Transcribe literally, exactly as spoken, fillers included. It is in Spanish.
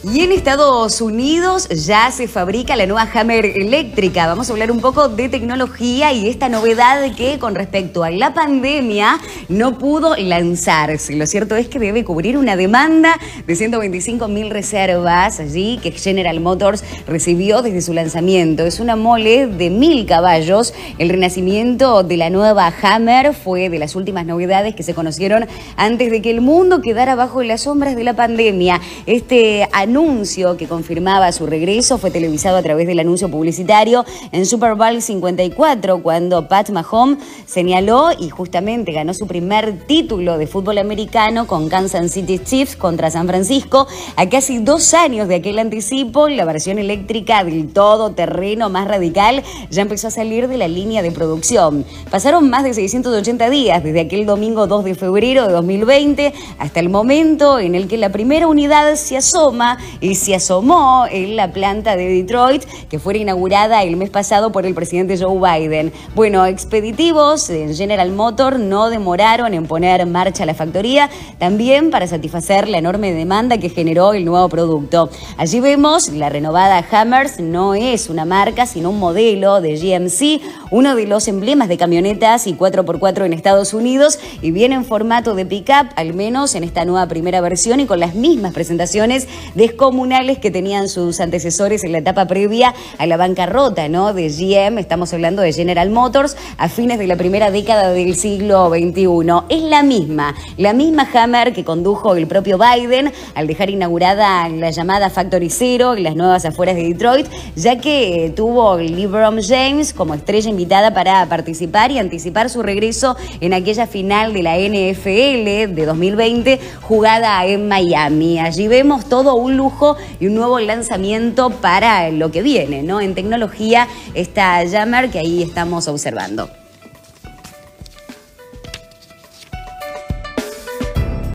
Y en Estados Unidos ya se fabrica la nueva Hammer eléctrica. Vamos a hablar un poco de tecnología y esta novedad que con respecto a la pandemia no pudo lanzarse. Lo cierto es que debe cubrir una demanda de ciento veinticinco mil reservas allí que General Motors recibió desde su lanzamiento. Es una mole de mil caballos. El renacimiento de la nueva Hammer fue de las últimas novedades que se conocieron antes de que el mundo quedara bajo las sombras de la pandemia. Este anuncio que confirmaba su regreso fue televisado a través del anuncio publicitario en Super Bowl cincuenta y cuatro, cuando Pat Mahomes señaló y justamente ganó su primer título de fútbol americano con Kansas City Chiefs contra San Francisco. A casi dos años de aquel anticipo, la versión eléctrica del todoterreno más radical ya empezó a salir de la línea de producción. Pasaron más de seiscientos ochenta días desde aquel domingo dos de febrero de dos mil veinte hasta el momento en el que la primera unidad se asoma y se asomó en la planta de Detroit, que fue inaugurada el mes pasado por el presidente Joe Biden. Bueno, expeditivos en General Motors no demoraron en poner en marcha la factoría, también para satisfacer la enorme demanda que generó el nuevo producto. Allí vemos la renovada Hammer, no es una marca, sino un modelo de G M C, uno de los emblemas de camionetas y cuatro por cuatro en Estados Unidos, y viene en formato de pick-up, al menos en esta nueva primera versión, y con las mismas presentaciones descomunales que tenían sus antecesores en la etapa previa a la bancarrota, ¿no?, de G M. Estamos hablando de General Motors a fines de la primera década del siglo veintiuno. Es la misma, la misma Hammer que condujo el propio Biden al dejar inaugurada la llamada Factory Zero en las nuevas afueras de Detroit, ya que tuvo LeBron James como estrella invitada para participar y anticipar su regreso en aquella final de la N F L de dos mil veinte jugada en Miami. Allí vemos todo un lujo y un nuevo lanzamiento para lo que viene, ¿no?, en tecnología, esta Hammer que ahí estamos observando.